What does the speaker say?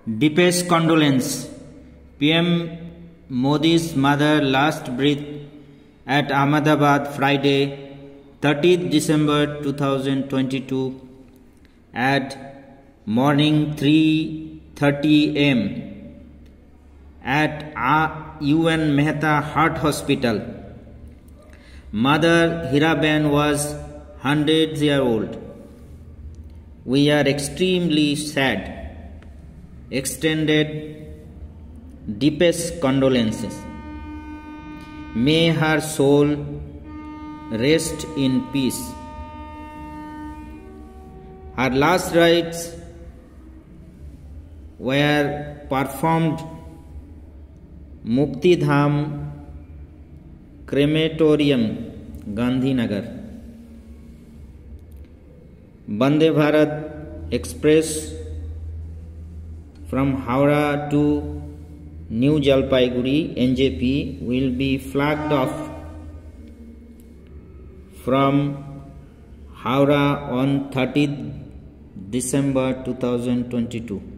Deepest condolence. PM Modi's mother last breath at Ahmedabad Friday, 30th December 2022 at morning 3:30 am at UN Mehta Heart Hospital. Mother Hiraben was 100-year-old. We are extremely sad. Extended deepest condolences. May her soul rest in peace. Her last rites were performed Mukti Dham Crematorium, Gandhinagar. Vande Bharat Express from Howrah to New Jalpaiguri NJP will be flagged off from Howrah on 30th December 2022.